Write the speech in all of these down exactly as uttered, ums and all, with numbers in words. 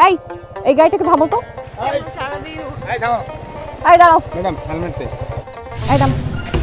এই এই গাড়িটাকে থামো তো। এই দাঁড়াও। এই দাঁড়াও ম্যাডাম হেলমেট দে। এই দাঁড়াও।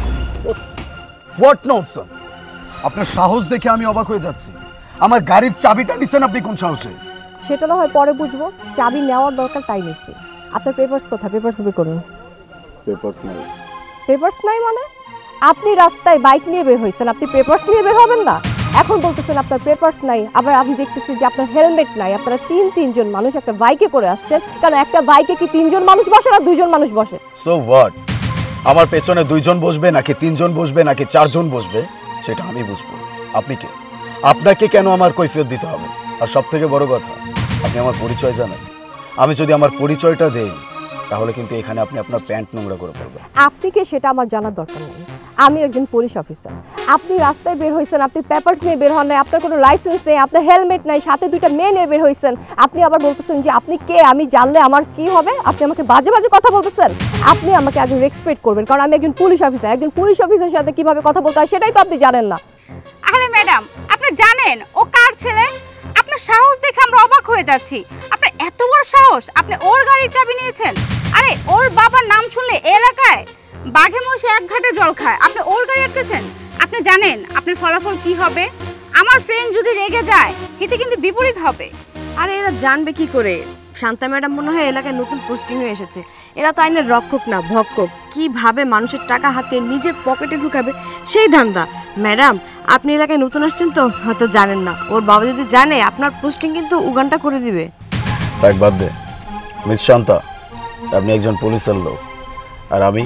What nonsense! আপনার সাহস দেখে আমি অবাক হয়ে যাচ্ছি। আমার গাড়ির চাবিটা নিছেন আপনি কোন সাহসে? সেটা না হয় পরে বুঝবো, চাবি নেওয়ার দরকার তাই নিচ্ছি। আপনার পেপারস কোথায়? পেপারস বের করুন। পেপারস নাই। পেপারস নাই মানে? আপনি রাস্তায় বাইক নিয়ে বের হয়েছেন, আপনি পেপারস নিয়ে বের হবেন না? এখন বলতেছেন আপনার পেপারস নাই, আবার আমি দেখতেছি যে আপনার হেলমেট নাই। আপনারা তিন তিনজন মানুষ একটা বাইকে করে আসছেন, কারণ একটা বাইকে কি তিনজন মানুষ বসে না দুইজন মানুষ বসে? So what? আমার পেছনে দুইজন বসবে নাকি তিনজন বসবে নাকি চারজন বসবে সেটা আমি বুঝবো। আপনি কে? আপনাকে কেন আমার কৈফিয়ত দিতে হবে? আর সব থেকে বড় কথা, আপনি আমার পরিচয় জানেন? আমি যদি আমার পরিচয়টা দেই তাহলে কিন্তু এখানে আপনি আপনার প্যান্ট নোংরা করে ফেলবেন। আপনি কে সেটা আমার জানার দরকার নেই। আমি একজন পুলিশ অফিসার। আপনি রাস্তায় বের হয়েছেন, আপনি পেপারস নিয়ে বের হন নাই, আপনার কোনো লাইসেন্স নেই, আপনার হেলমেট নাই, সাথে দুইটা মেয়ে নিয়ে বের হয়েছেন। আপনি আবার বলতেছেন যে আপনি কে, আমি জানলে আমার কি হবে? আপনি আমাকে বাজে বাজে কথা বলতেছেন। আপনি আমাকে আগে রেসপেক্ট করবেন, কারণ আমি একজন পুলিশ অফিসার। একজন পুলিশ অফিসারের সাথে কিভাবে কথা বলতে হয় সেটাই তো আপনি জানেন না। আরে ম্যাডাম, আপনি জানেন ও কার ছেলে? আপনার সাহস দেখে আমরা অবাক হয়ে যাচ্ছি। আপনার এত বড় সাহস, আপনি ওর গাড়ির চাবি নিয়েছেন? আরে ওর বাবার নাম শুনলে এলাকায় বাঘে মহিষে এক ঘাটে জল খায়, আপনি ওর গাড়ি আটকেছেন। আপনি জানেন আপনার ফলাফল কি হবে? আমার ফ্রেন্ড যদি রেগে যায় এতে কিন্তু বিপরীত হবে। আরে এরা জানবে কি করে? শান্তা ম্যাডাম মনে হয় এলাকায় নতুন পোস্টিং হয়ে এসেছে। এরা তো আইনের রক্ষক না, ভক্ষক। কিভাবে মানুষের টাকা হাতে নিজের পকেটে ঢুকাবে সেই ধান্দা। ম্যাডাম, আপনি এলাকায় নতুন আসছেন তো হয়তো জানেন না। ওর বাবা যদি জানে আপনার পোস্টিং কিন্তু উগানটা করে দিবে। তাই বাদ দে। মিস শান্তা, আপনি একজন পুলিশের লোক, আর আমি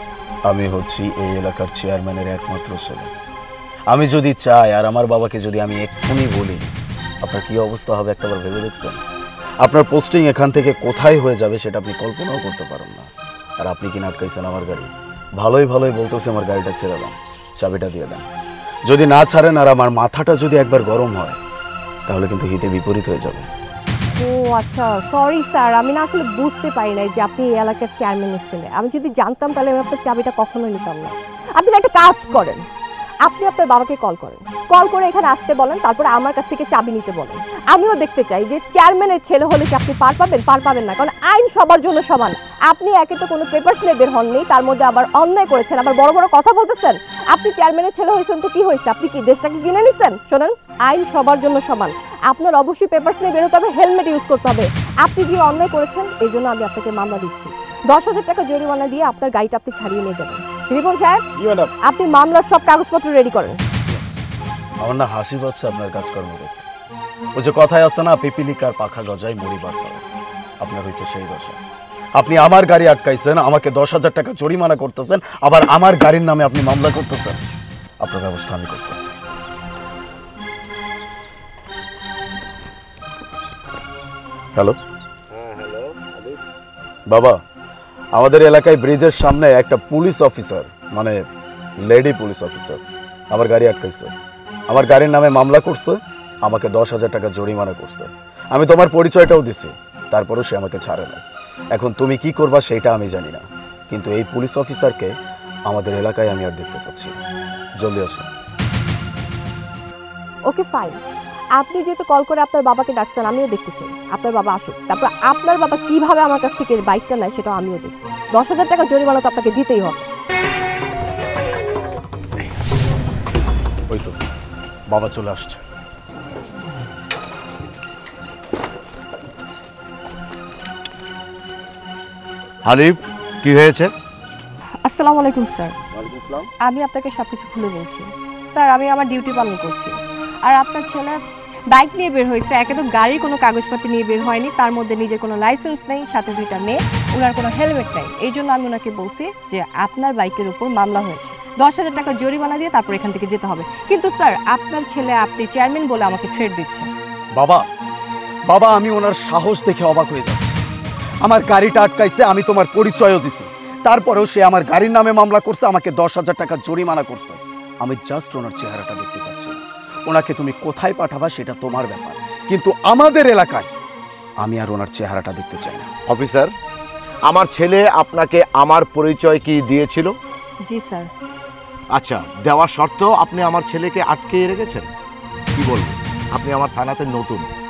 আমি হচ্ছি এই এলাকার চেয়ারম্যানের একমাত্র ছেলে। আমি যদি চাই আর আমার বাবাকে যদি আমি এক্ষুনি বলি, আপনার কি অবস্থা হবে একটাবার ভেবে দেখছেন? আপনার পোস্টিং এখান থেকে কোথায় হয়ে যাবে সেটা আপনি কল্পনাও করতে পারেন না। আর আপনি কি আটকাইছেন আমার গাড়ি? ভালোই ভালোই বলতেছে আমার গাড়িটা ছেড়ে দেন, চাবিটা দিয়ে দেন। যদি না ছাড়েন আর আমার মাথাটা যদি একবার গরম হয় তাহলে কিন্তু হিতে বিপরীত হয়ে যাবে। ও আচ্ছা, সরি স্যার, আমি না আসলে বুঝতে পারি নাই যে আপনি এই এলাকার চেয়ারম্যানের ছেলে। আমি যদি জানতাম তাহলে আমি আপনার চাবিটা কখনোই নিতাম না। আপনি একটা কাজ করেন, আপনি আপনার বাবাকে কল করেন, কল করে এখানে আসতে বলেন, তারপরে আমার কাছ থেকে চাবি নিতে বলেন। আমিও দেখতে চাই যে চেয়ারম্যানের ছেলে হলে কি আপনি পার পাবেন? পার পাবেন না, কারণ আইন সবার জন্য সমান। আপনি একে তো কোনো পেপারস নিয়ে বের হননি, তার মধ্যে আবার অন্যায় করেছেন, আবার বড় বড় কথা বলতেছেন। আপনি চেয়ারম্যানের ছেলে হয়েছেন তো কি হয়েছে? আপনি কি দেশটাকে কিনে নিচ্ছেন? শোনেন, আইন সবার জন্য সমান। আপনার অবশ্যই পেপারস নিয়ে বের হতে হবে, হেলমেট ইউজ করতে হবে। আপনি যে অন্যায় করেছেন এই জন্য আমি আপনাকে মামলা দিচ্ছি। দশ হাজার টাকা জরিমানা দিয়ে আপনার গাড়িটা আপনি ছাড়িয়ে নিয়ে যাবেন। রিপন সাহেব, আপনি মামলার সব কাগজপত্র রেডি করেন। আমার না হাসি পাচ্ছে আপনার কাজকর্ম দেখে। ওই যে কথায় আছে না, পিপিলিকার পাখা গজায় মরিবার পারে, আপনার হয়েছে সেই দশা। আপনি আমার গাড়ি আটকাইছেন, আমাকে দশ হাজার টাকা জরিমানা করতেছেন, আবার আমার গাড়ির নামে আপনি মামলা করতেছেন। আপনার ব্যবস্থা আমি করতেছি। হ্যালো বাবা, আমাদের এলাকায় ব্রিজের সামনে একটা পুলিশ অফিসার, মানে লেডি পুলিশ অফিসার আমার গাড়ি আটকাইছে, আমার গাড়ির নামে মামলা করছে, আমাকে দশ হাজার টাকা জরিমানা করছে। আমি তোমার পরিচয়টাও দিছি, তারপরও সে আমাকে ছাড়ে না। এখন তুমি কি করবা সেটা আমি জানি না, কিন্তু এই পুলিশ অফিসারকে আমাদের এলাকায় আমি আর দেখতে চাচ্ছি। জলদি আসো। ওকে ফাইন, আপনি যেহেতু কল করে আপনার বাবাকে ডাকছেন, আমিও দেখতে চাই আপনার বাবা আসুক, তারপর আপনার বাবা কিভাবে আমার কাছ থেকে বাইকটা নেয় সেটাও আমিও দেখি। দশ হাজার টাকা জরিমানা তো আপনাকে দিতেই হবে। ওই তো বাবা চলে আসছে। হানিফ, কি হয়েছে? আসসালামু আলাইকুম স্যার। আমি আপনাকে সবকিছু খুলে বলছি। স্যার, আমি আমার ডিউটি পালন করছি, আর আপনার ছেলে বাইক নিয়ে বের হয়েছে। একে তো গাড়ির কোনো কাগজপত্র নিয়ে বের হয়নি, তার মধ্যে নিজের কোনো লাইসেন্স নেই, সাথে দুইটা মেয়ে, ওনার কোনো হেলমেট নেই। এই জন্য আমি ওনাকে বলছি যে আপনার বাইকের উপর মামলা হয়েছে, দশ হাজার টাকা জরিমানা দিয়ে তারপর এখান থেকে যেতে হবে। কিন্তু স্যার, আপনার ছেলে আপনি চেয়ারম্যান বলে আমাকে থ্রেট দিচ্ছে। বাবা বাবা আমি ওনার সাহস দেখে অবাক হয়ে যাচ্ছি। আমার গাড়িটা আটকাইছে, আমি তোমার পরিচয়ও দিছি, তারপরেও সে আমার গাড়ির নামে মামলা করছে, আমাকে দশ হাজার টাকা জরিমানা করছে। আমি জাস্ট ওনার চেহারাটা দেখতে চাচ্ছি। ওনাকে তুমি কোথায় পাঠাবা সেটা তোমার ব্যাপার, কিন্তু আমাদের এলাকায় আমি আর ওনার চেহারাটা দেখতে চাই না। অফিসার, আমার ছেলে আপনাকে আমার পরিচয় কি দিয়েছিল? জি স্যার। আচ্ছা, দেওয়ার শর্তেও আপনি আমার ছেলেকে আটকে রেখেছেন? কি বলবো, আপনি আমার থানাতে নতুন,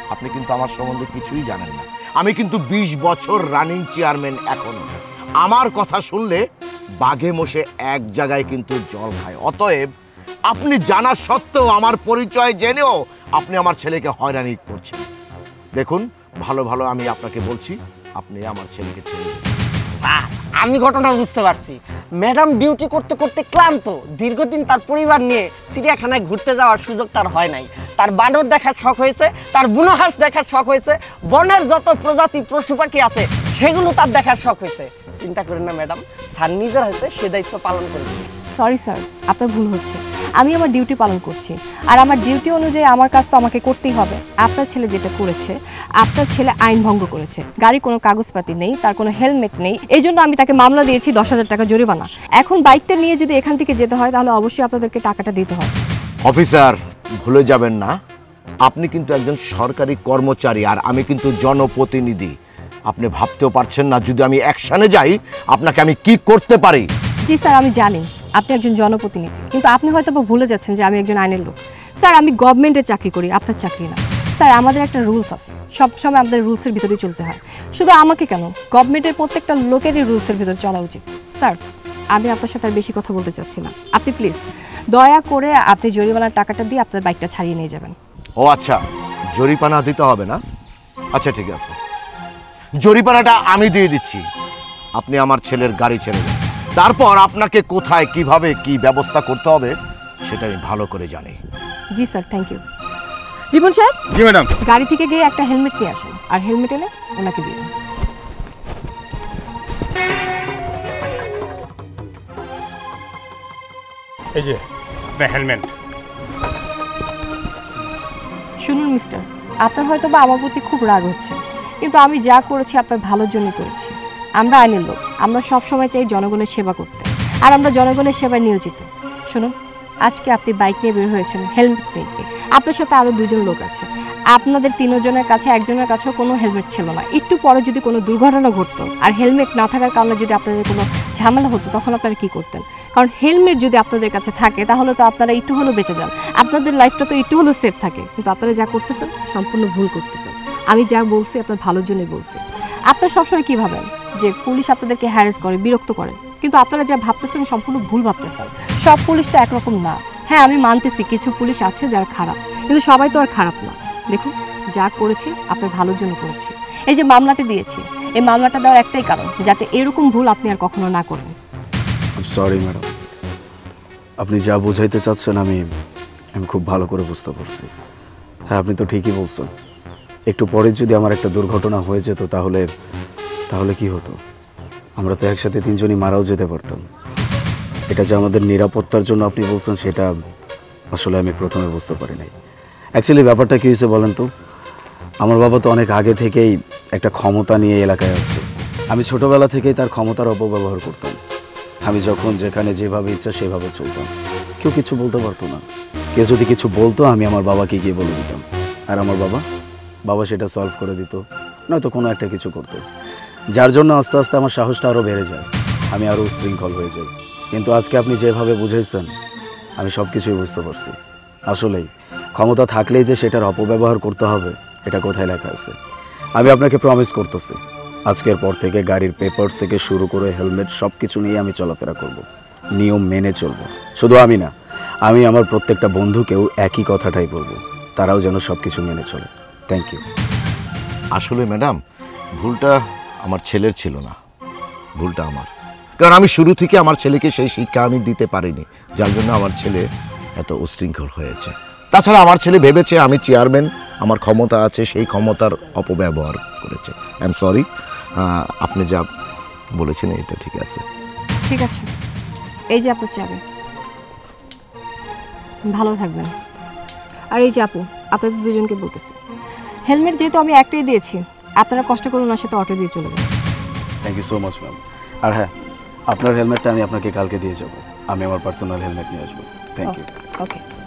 আপনি কিন্তু আমার সম্বন্ধে কিছুই জানেন না। আমি কিন্তু বিশ বছর রানিং চেয়ারম্যান এখনো। আমার কথা শুনলে বাঘে মোষে এক জায়গায় কিন্তু জল খায়। অতএব আপনি জানা সত্ত্বেও আমার পরিচয় জেনেও আপনি আমার ছেলেকে হয়রানি করছেন। দেখুন, ভালো ভালো আমি আপনাকে বলছি, আপনি আমার ছেলেকে ছেড়ে দিন। স্যার, আমি ঘটনা বুঝতে পারছি। ম্যাডাম ডিউটি করতে করতে ক্লান্ত, দীর্ঘদিন তার পরিবার নিয়ে চিড়িয়াখানায় ঘুরতে যাওয়ার সুযোগ তার হয় নাই। তার বানর দেখার শখ হয়েছে, তার বুনো হাঁস দেখার শখ হয়েছে, বনের যত প্রজাতি পশু পাখি আছে সেগুলো তার দেখার শখ হয়েছে। চিন্তা করেন না ম্যাডাম, স্যার নিজের হাতে সে দায়িত্ব পালন করেছে। সরি স্যার, আপনার ভুল হচ্ছে। আমি আমার ডিউটি পালন করছি, আর আমার ডিউটি অনুযায়ী আমার কাজ তো আমাকে করতেই হবে। আপনার ছেলে যেটা করেছে, আপনার ছেলে আইন ভঙ্গ করেছে। গাড়ির কোনো কাগজপাতি নেই, তার কোনো হেলমেট নেই, এই জন্য আমি তাকে মামলা দিয়েছি দশ হাজার টাকা জরিমানা। এখন বাইকটা নিয়ে যদি এখান থেকে যেতে হয় তাহলে অবশ্যই আপনাদেরকে টাকাটা দিতে হয়। অফিসার, ভুলে যাবেন না, আপনি কিন্তু একজন সরকারি কর্মচারী আর আমি কিন্তু জনপ্রতিনিধি। আপনি ভাবতেও পারছেন না যদি আমি অ্যাকশনে যাই আপনাকে আমি কি করতে পারি। জি স্যার, আমি জানি আপনি একজন জনপ্রতিনিধি, কিন্তু আপনি হয়তো বা ভুলে যাচ্ছেন যে আমি একজন আইনের লোক। স্যার, আমি গভর্নমেন্টের চাকরি করি, আপনার চাকরি না। স্যার, আমাদের একটা রুলস আছে, সবসময় আমাদের রুলসের ভিতরেই চলতে হয়। শুধু আমাকে কেন, গভর্নমেন্টের প্রত্যেকটা লোকেরই রুলসের ভিতরে চলা উচিত। স্যার, আমি আপনার সাথে আর বেশি কথা বলতে চাচ্ছি না। আপনি প্লিজ দয়া করে আপনি জরিমানার টাকাটা দিয়ে আপনার বাইকটা ছাড়িয়ে নিয়ে যাবেন। ও আচ্ছা, জরিমানা দিতে হবে না? আচ্ছা ঠিক আছে, জরিমানাটা আমি দিয়ে দিচ্ছি। আপনি আমার ছেলের গাড়ি ছেড়ে দেন, তারপর আপনাকে কোথায় কিভাবে কি ব্যবস্থা করতে হবে সেটা আমি ভালো করে জানি। জি স্যার, থ্যাংক ইউ। রিপন সাহেব, জি ম্যাডাম। গাড়ি থেকে গিয়ে একটা হেলমেট নিয়ে আসেন, আর হেলমেট এনে ওনাকে দিয়ে দিন। এই যে আপনার হেলমেট। শুনুন মিস্টার, আপনার হয়তো বা আমার প্রতি খুব রাগ হচ্ছে, কিন্তু আমি যা করেছি আপনার ভালোর জন্য করেছি। আমরা আইনের লোক, আমরা সব সময় চাই জনগণের সেবা করতে, আর আমরা জনগণের সেবায় নিয়োজিত। শুনুন, আজকে আপনি বাইক নিয়ে বের হয়েছেন হেলমেট নিয়ে, আপনার সাথে আরও দুজন লোক আছে। আপনাদের তিনজনের কাছে একজনের কাছেও কোনো হেলমেট ছিল না। একটু পরে যদি কোনো দুর্ঘটনা ঘটতো আর হেলমেট না থাকার কারণে যদি আপনাদের কোনো ঝামেলা হতো, তখন আপনারা কী করতেন? কারণ হেলমেট যদি আপনাদের কাছে থাকে তাহলে তো আপনারা একটু হলেও বেঁচে যান, আপনাদের লাইফটা তো একটু হলেও সেফ থাকে। কিন্তু আপনারা যা করতেছেন সম্পূর্ণ ভুল করতেছেন। আমি যা বলছি আপনার ভালোর জন্যই বলছি। আপনারা সবসময় কী ভাবেন যে পুলিশ আপনাদেরকে হ্যারেস করে, বিরক্ত করে, কিন্তু আপনারা যা ভাবতেছেন সম্পূর্ণ ভুল ভাবতেছেন। সব পুলিশ তো একরকম না। হ্যাঁ, আমি মানতেছি কিছু পুলিশ আছে যারা খারাপ, কিন্তু সবাই তো আর খারাপ না। দেখুন, যা করেছি আপনার ভালোর জন্য করেছি। এই যে মামলাটা দিয়েছি, এই মামলাটা দেওয়ার একটাই কারণ, যাতে এরকম ভুল আপনি আর কখনো না করেন। সরি ম্যাডাম, আপনি যা বোঝাইতে চাচ্ছেন আমি আমি খুব ভালো করে বুঝতে পারছি। হ্যাঁ, আপনি তো ঠিকই বলছেন। একটু পরে যদি আমার একটা দুর্ঘটনা হয়ে যেত তাহলে তাহলে কি হতো? আমরা তো একসাথে তিনজনই মারাও যেতে পারতাম। এটা যে আমাদের নিরাপত্তার জন্য আপনি বলছেন সেটা আসলে আমি প্রথমে বুঝতে পারি নাই। অ্যাকচুয়ালি ব্যাপারটা কী হয়েছে বলেন তো? আমার বাবা তো অনেক আগে থেকেই একটা ক্ষমতা নিয়ে এলাকায় আসছে। আমি ছোটোবেলা থেকেই তার ক্ষমতার অপব্যবহার করতাম। আমি যখন যেখানে যেভাবে ইচ্ছা সেভাবে চলতাম, কেউ কিছু বলতে পারতো না। কেউ যদি কিছু বলতো আমি আমার বাবাকে গিয়ে বলে দিতাম, আর আমার বাবা বাবা সেটা সলভ করে দিত, নয়তো কোনো একটা কিছু করতো, যার জন্য আস্তে আস্তে আমার সাহসটা আরও বেড়ে যায়, আমি আরও উশৃঙ্খল হয়ে যাই। কিন্তু আজকে আপনি যেভাবে বুঝাইছেন আমি সব কিছুই বুঝতে পারছি। আসলেই ক্ষমতা থাকলেই যে সেটার অপব্যবহার করতে হবে এটা কোথায় লেখা আছে? আমি আপনাকে প্রমিস করতেছি, আজকের পর থেকে গাড়ির পেপারস থেকে শুরু করে হেলমেট সব কিছু নিয়ে আমি চলাফেরা করব, নিয়ম মেনে চলব। শুধু আমি না, আমি আমার প্রত্যেকটা বন্ধুকেও একই কথাটাই বলবো, তারাও যেন সব কিছু মেনে চলে। Thank you. আসলে ম্যাডাম, ভুলটা আমার ছেলের ছিল না, ভুলটা আমার। কারণ আমি শুরু থেকে আমার ছেলেকে সেই শিক্ষা আমি দিতে পারিনি, যার জন্য আমার ছেলে এত উশৃঙ্খল হয়েছে। তাছাড়া আমার ছেলে ভেবেছে আমি চেয়ারম্যান, আমার ক্ষমতা আছে, সেই ক্ষমতার অপব্যবহার করেছে। I am sorry. আপনি যা বলেছেন এটা ঠিক আছে। ঠিক আছে, এই যে আপনার চাবি, ভালো থাকবেন। আর এই যে আপু, আপনাদের দুজনকে বলতেছি, হেলমেট যেহেতু আমি একটাই দিয়েছি, আপনারা কষ্ট করুন ওনার সাথে অটো দিয়ে চলে যান। Thank you so much ma'am. আর হ্যাঁ, আপনার হেলমেটটা আমি আপনাকে কালকে দিয়ে যাব। আমি আমার পার্সোনাল হেলমেট নিয়ে আসবো। Thank you. ওকে।